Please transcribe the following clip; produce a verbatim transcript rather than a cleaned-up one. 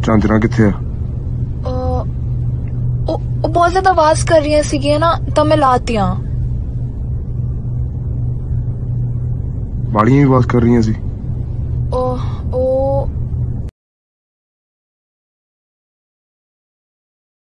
ਚਾਂਦਨਾ ਕਿੱਥੇ ਆ? ਉਹ ਉਹ ਬਹੁਤ ਜ਼ਿਆਦਾ ਆਵਾਜ਼ ਕਰ ਰਹੀਆਂ ਸੀਗੀਆਂ ਨਾ, ਤਾਂ ਮੈਂ ਲਾਤੀਆਂ। ਬਾਲੀਆਂ ਵੀ ਆਵਾਜ਼ ਕਰ ਰਹੀਆਂ ਸੀ।